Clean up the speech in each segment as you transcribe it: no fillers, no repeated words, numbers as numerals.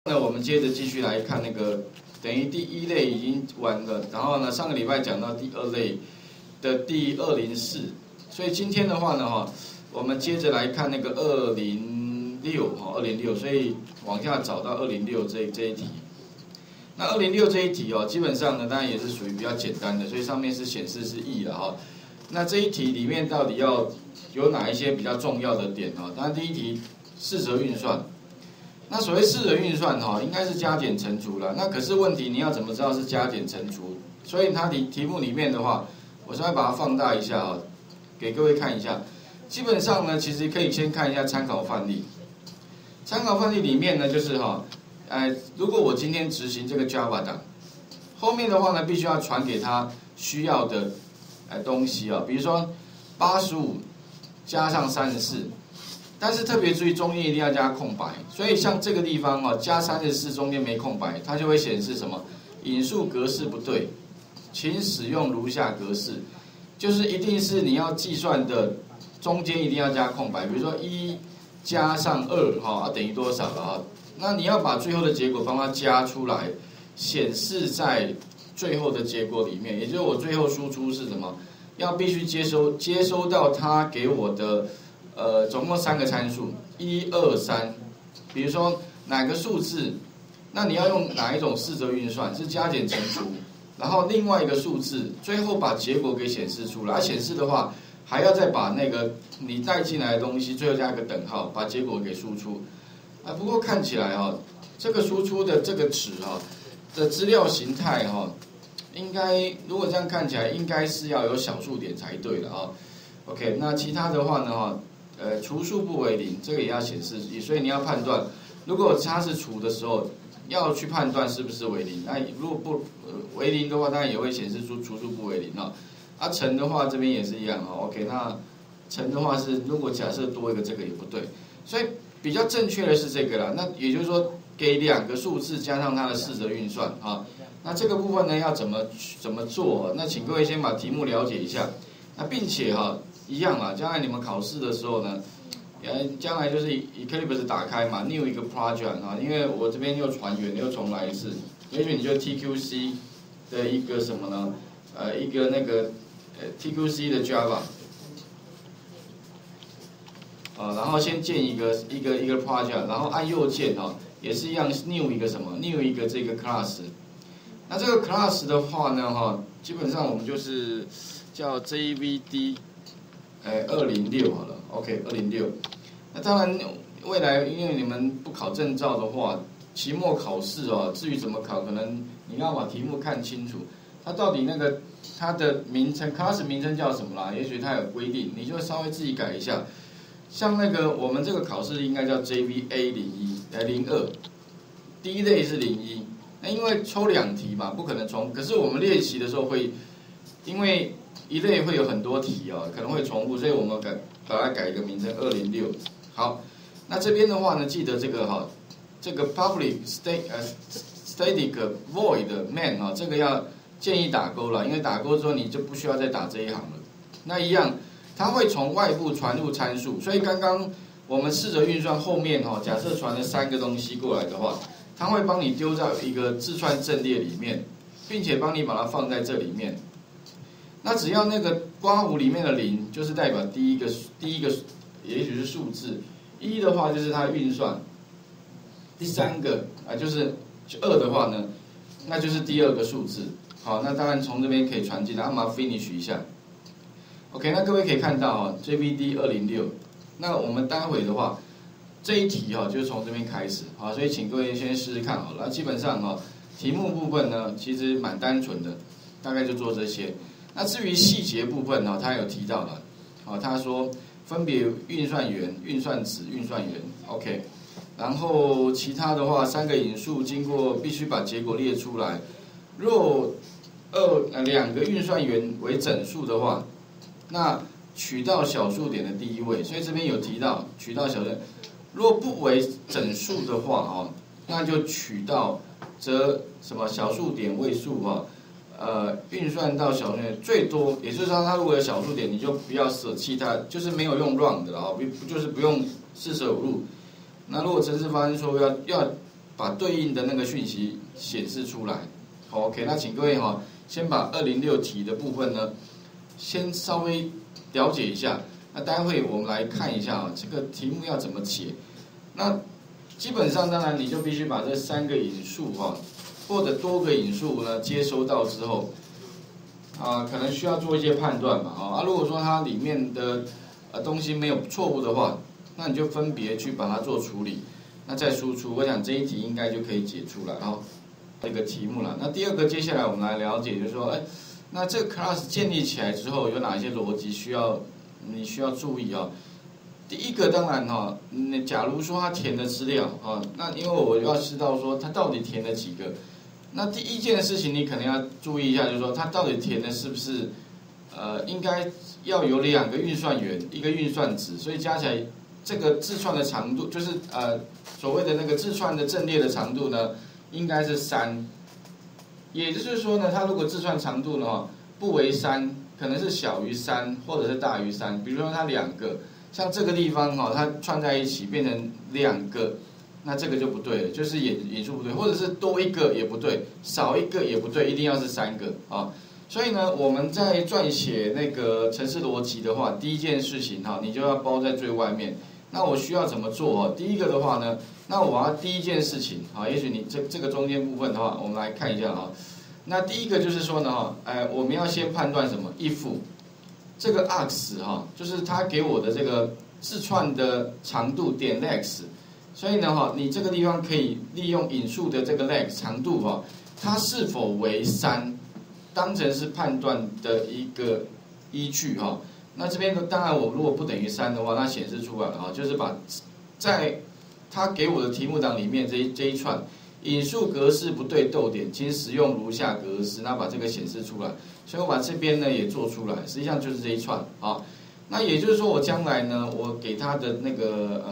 那我们接着继续来看那个，等于第一类已经完了，然后呢，上个礼拜讲到第二类的第204，所以今天的话呢，我们接着来看那个206，所以往下找到206这一题。那206这一题基本上呢，当然也是属于比较简单的，所以上面是显示是 E 了哈。那这一题里面到底要有哪一些比较重要的点啊？当然第一题四则运算。那所谓四则运算应该是加减乘除了。那可是问题你要怎么知道是加减乘除？所以它题目里面的话，我稍微把它放大一下给各位看一下。基本上呢，其实可以先看一下参考范例。参考范例里面呢，就是如果我今天执行这个 Java 档，后面的话呢，必须要传给他需要的东西比如说85加上34。但是特别注意，中间一定要加空白。所以像这个地方加34中间没空白，它就会显示什么？引数格式不对，请使用如下格式。就是一定是你要计算的中间一定要加空白。比如说1加上2等于多少了那你要把最后的结果帮它加出来，显示在最后的结果里面。也就是我最后输出是什么？要必须接收到它给我的。总共3个参数，1、2、3。比如说哪个数字，那你要用哪一种四则运算？是加减乘除，然后另外一个数字，最后把结果给显示出来。显示的话，还要再把那个你带进来的东西，最后加一个等号，把结果给输出。不过看起来这个输出的这个值的资料形态应该如果这样看起来，应该是要有小数点才对的OK， 那其他的话呢除数不为0，这个也要显示，所以你要判断，如果它是除的时候，要去判断是不是为0。那如果不为0的话，当然也会显示出除数不为0乘的话，这边也是一样OK， 那乘的话是，如果假设多一个这个也不对，所以比较正确的是这个啦。那也就是说，给2个数字加上它的四则运算那这个部分呢要怎么做？那请各位先把题目了解一下。那并且一样将来你们考试的时候呢，将来就是Eclipse 打开嘛 ，new 一个 project 因为我这边又传源又重来一次，也许你就 TQC 的一个什么呢？一个那个TQC 的 Java 然后先建一个 project， 然后按右键也是一样 new 一个什么 ，new 一个这个 class。那这个 class 的话呢基本上我们就是叫 JVD。206好了 ，OK， 206。那当然，未来因为你们不考证照的话，期末考试至于怎么考，可能你要把题目看清楚，它到底它的名称 class 名称叫什么啦？也许它有规定，你就稍微自己改一下。像我们这个考试应该叫 JVA02，第一类是01。那因为抽2题嘛，不可能重，可是我们练习的时候会，因为一类会有很多题可能会重复，所以我们把它改一个名称206。好，那这边的话呢，记得这个这个 public static void main 这个要建议打勾了，因为打勾之后你就不需要再打这一行了。那一样，它会从外部传入参数，所以刚刚我们四则运算后面假设传了3个东西过来的话，它会帮你丢在一个字串阵列里面，并且帮你把它放在这里面。那只要那个括弧里面的0，就是代表第一个，也许是数字；1的话就是它的运算；第3个就是2的话呢，那就是第2个数字。好，那当然从这边可以传进来，我们 finish 一下。OK， 那各位可以看到JVD 206。那我们待会的话，这一题就是从这边开始所以请各位先试试看好了。基本上题目部分呢，其实蛮单纯的，大概就做这些。那至于细节部分他有提到了，他说分别运算元、运算子、运算元 ，OK， 然后其他的话3个引数经过必须把结果列出来。若2个运算元为整数的话，那取到小数点的第一位，所以这边有提到取到小数点。若不为整数的话那就取到则什么小数点位数运算到小数点最多，也就是说，它如果有小数点，你就不要舍弃它，就是没有用 round 的就是不用四舍五入。那如果程式发现说要把对应的那个讯息显示出来。OK， 那请各位先把206题的部分呢，先稍微了解一下。那待会我们来看一下这个题目要怎么解。那基本上当然你就必须把这3个引数或者多个引数呢接收到之后，可能需要做一些判断嘛如果说它里面的东西没有错误的话，那你就分别去把它做处理，那再输出。我想这一题应该就可以解出来这个题目了。那第二个，接下来我们来了解，就是说，那这个 class 建立起来之后有哪些逻辑你需要注意第一个当然假如说他填的资料那因为我要知道说他到底填了几个。那第一件事情你可能要注意一下，就是说他到底填的是不是应该要有2个运算元，一个运算值，所以加起来这个字串的长度就是所谓的那个字串的阵列的长度呢，应该是3。也就是说呢，它如果字串长度呢不为3，可能是小于3或者是大于3。比如说它2个，像这个地方它串在一起变成2个。那这个就不对了，就是引数不对，或者是多一个也不对，少一个也不对，一定要是3个所以呢，我们在撰写那个程式逻辑的话，第一件事情你就要包在最外面。那我需要怎么做第一个的话呢，那我要第一件事情也许你这个中间部分的话，我们来看一下那第一个就是说呢我们要先判断什么 if 这个 args 就是它给我的这个字串的长度点 lex。所以呢你这个地方可以利用引数的这个 lex 长度它是否为3，当成是判断的一个依据那这边当然我如果不等于3的话，那显示出来了就是把在它给我的题目档里面这一串引数格式不对逗点，请使用如下格式，那把这个显示出来。所以我把这边呢也做出来，实际上就是这一串那也就是说，我将来呢，我给它的那个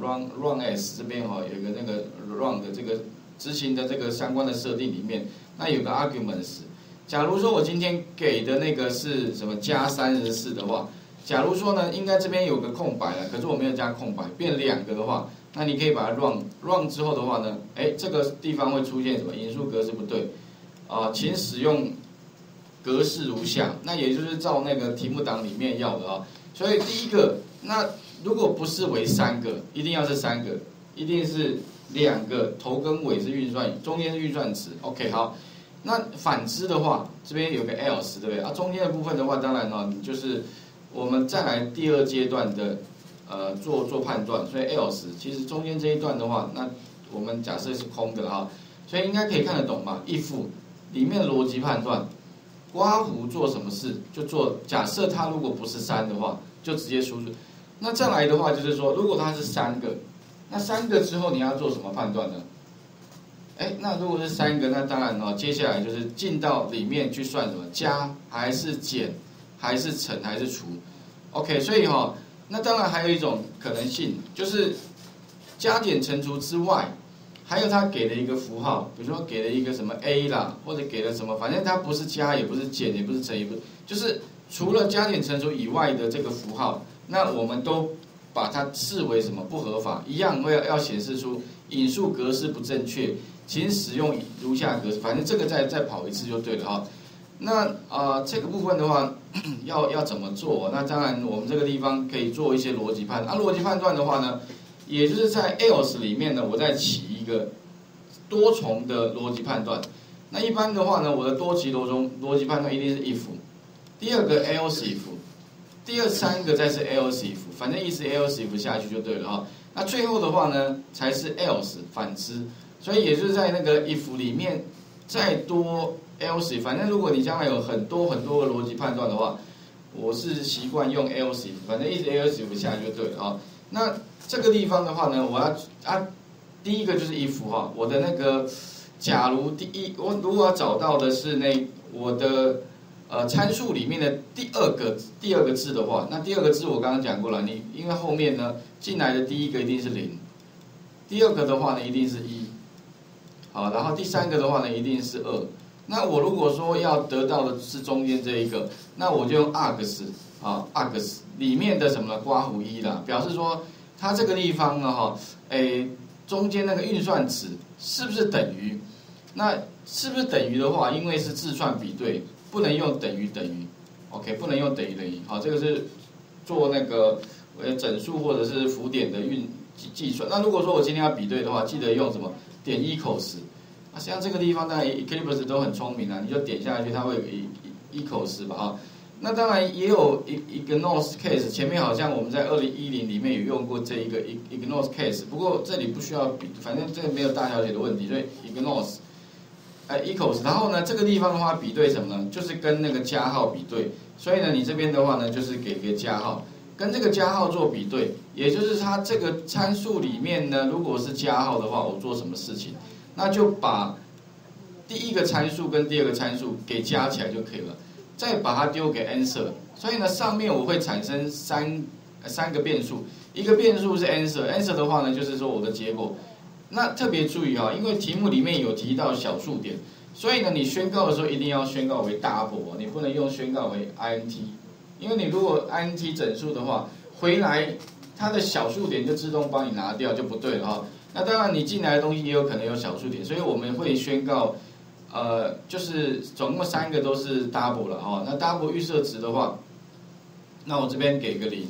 run as 这边有一个那个 run 的这个执行的这个相关的设定里面，那有个 arguments。假如说我今天给的那个是什么加34的话，假如说呢，应该这边有个空白了，可是我没有加空白，变2个的话，那你可以把它 run 之后的话呢，这个地方会出现什么引数格式不对请使用格式如下，那也就是照那个题目档里面要的所以第一个，那如果不是为3个，一定要是3个，一定是2个，头跟尾是运算，中间是运算值。OK， 好。那反之的话，这边有个 else， 对不对中间的部分的话，当然你就是我们再来第2阶段的做判断，所以 else 其实中间这一段的话，那我们假设是空的所以应该可以看得懂嘛 ？if 里面的逻辑判断。刮胡做什么事就做，假设它如果不是3的话，就直接输入。那再来的话就是说，如果它是3个，那3个之后你要做什么判断呢？那如果是3个，那当然接下来就是进到里面去算什么加还是减还是乘还是除。OK， 所以那当然还有一种可能性，就是加减乘除之外。还有他给了一个符号，比如说给了一个什么 a 啦，或者给了什么，反正它不是加，也不是减，也不是乘，也不是，就是除了加减乘除以外的这个符号，那我们都把它视为什么不合法，一样要显示出引数格式不正确，请使用如下格式，反正这个再跑一次就对了那这个部分的话，要怎么做？那当然我们这个地方可以做一些逻辑判断。逻辑判断的话呢，也就是在 else 里面呢，我再起一个多重的逻辑判断。那一般的话呢，我的多级逻辑判断一定是 if， 第2个 else if， 第3个再是 else if， 反正意思 else if 下去就对了那最后的话呢，才是 else 反之。所以也就是在那个 if 里面再多 else if， 反正如果你将来有很多个逻辑判断的话，我是习惯用 else if， 反正一直 else if 下去就对了那这个地方的话呢，我要第一个就是 if 我的那个，假如我如果要找到的是我的参数里面的第二个字的话，那第2个字我刚刚讲过了，你因为后面呢进来的第1个一定是0，第2个的话呢一定是1，然后第3个的话呢一定是2。那我如果说要得到的是中间这一个，那我就用 args args 里面的什么呢？刮胡1啦，表示说它这个地方呢中间那个运算值是不是等于？那是不是等于的话，因为是自串比对，不能用等于等于 ，OK， 不能用等于等于。好，这个是做那个整数或者是浮点的计算。那如果说我今天要比对的话，记得用什么点 equals。啊，像这个地方当然 Eclipse 都很聪明啊，你就点下去，它会有equals 吧啊。那当然也有ignore case， 前面好像我们在2010里面有用过这一个 ignore case， 不过这里不需要比，反正这个没有大小写的问题，所以 ignore equals， 然后呢这个地方的话比对什么呢？就是跟那个加号比对，所以呢你这边的话呢就是给个加号，跟这个加号做比对，也就是它这个参数里面呢如果是加号的话，我做什么事情？那就把第一个参数跟第二个参数给加起来就可以了。再把它丢给 answer， 所以呢，上面我会产生三个变数，一个变数是 answer 的话呢，就是说我的结果。那特别注意啊，因为题目里面有提到小数点，所以呢，你宣告的时候一定要宣告为 double， 你不能用宣告为 int， 因为你如果 int 整数的话，回来它的小数点就自动帮你拿掉，就不对了哈。那当然你进来的东西也有可能有小数点，所以我们会宣告。就是总共3个都是 double 了哈。那 double 预设值的话，那我这边给个0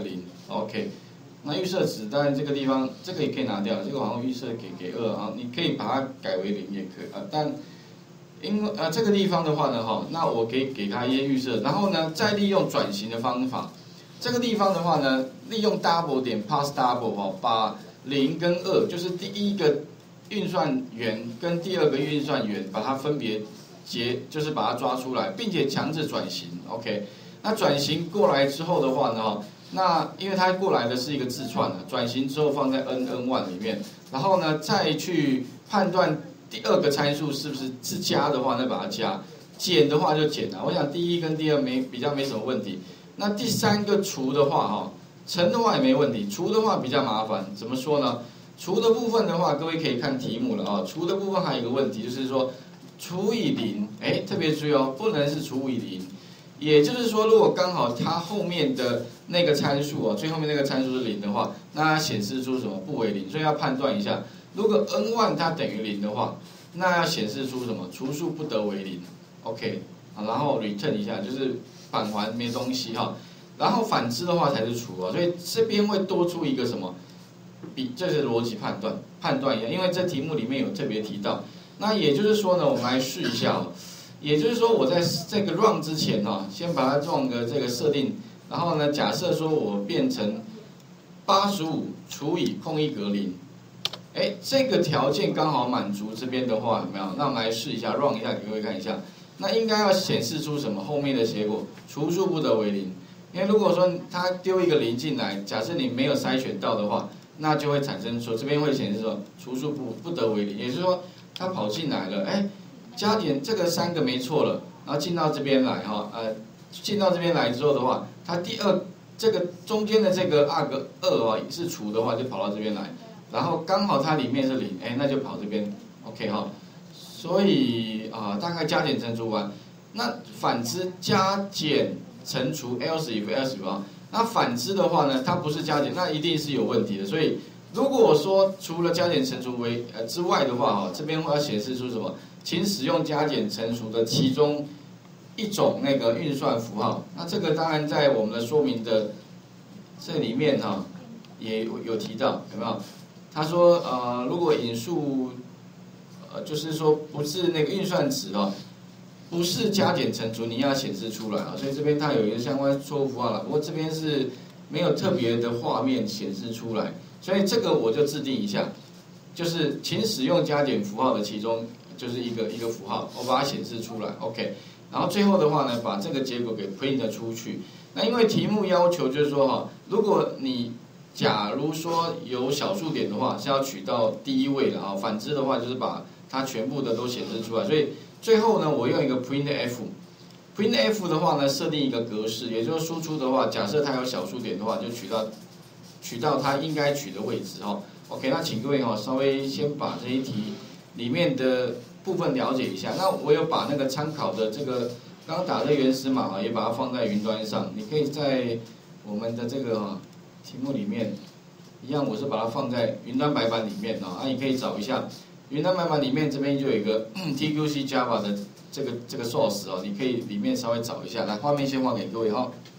，OK。那预设值当然这个地方这个也可以拿掉，这个往后预设给2啊，你可以把它改为0也可以啊。但因为这个地方的话呢哈，那我给它一些预设，然后呢再利用转型的方法，这个地方的话呢，利用 double 点 pass double 哈，把0跟2就是第一个。运算元跟第二个运算元，把它分别就是把它抓出来，并且强制转型 ，OK。那转型过来之后的话呢，那因为它过来的是一个字串的，转型之后放在 n1 里面，然后呢再去判断第二个参数是不是加的话，那把它加；减的话就减了。我想第一跟第二比较没什么问题。那第3个除的话乘的话也没问题，除的话比较麻烦，怎么说呢？除的部分的话，各位可以看题目了啊。除的部分还有一个问题，就是说除以0，特别注意哦，不能是除以0。也就是说，如果刚好它后面的那个参数最后面那个参数是0的话，那它显示出什么不为0，所以要判断一下，如果 n1 它等于0的话，那要显示出什么？除数不得为0 ，OK， 然后 return 一下，就是返还没东西哈。然后反之的话才是除所以这边会多出一个什么？这是逻辑判断一下，因为这题目里面有特别提到。那也就是说呢，我们来试一下也就是说，我在这个 run 之前先把它做个这个设定，然后呢，假设说我变成85除以空一格0，这个条件刚好满足这边的话，有没有？那我们来试一下 run 一下，给各位看一下。那应该要显示出什么？后面的结果除数不得为0，因为如果说它丢一个0进来，假设你没有筛选到的话。那就会产生说，这边会显示说除数不得为0，也就是说它跑进来了，加减这个3个没错了，然后进到这边来进到这边来之后的话，它第二这个中间的这个2是除的话，就跑到这边来，然后刚好它里面是0，那就跑这边 ，OK 所以大概加减乘除完，那反之加减乘除 else if 那反之的话呢，它不是加减，那一定是有问题的。所以如果说除了加减乘除之外的话这边会要显示出什么？请使用加减乘除的其中一种那个运算符号。那这个当然在我们的说明的这里面也有提到，有没有？他说如果引数就是说不是那个运算值不是加减乘除，你要显示出来所以这边它有一个相关错误符号了，不过这边是没有特别的画面显示出来，所以这个我就制定一下，就是请使用加减符号的其中就是一个符号，我把它显示出来 ，OK， 然后最后的话呢，把这个结果给 print 出去。那因为题目要求就是说如果你假如说有小数点的话，是要取到第一位的反之的话就是把它全部的都显示出来，所以。最后呢，我用一个 printf 的话呢，设定一个格式，也就是输出的话，假设它有小数点的话，就取到它应该取的位置OK， 那请各位稍微先把这一题里面的部分了解一下。那我有把那个参考的这个刚打的原始码也把它放在云端上，你可以在我们的这个题目里面一样我是把它放在云端白板里面啊，你可以找一下云端白板里面这边就有一个TQC Java 的这个 source 哦，你可以里面稍微找一下。来，画面先画给各位哈。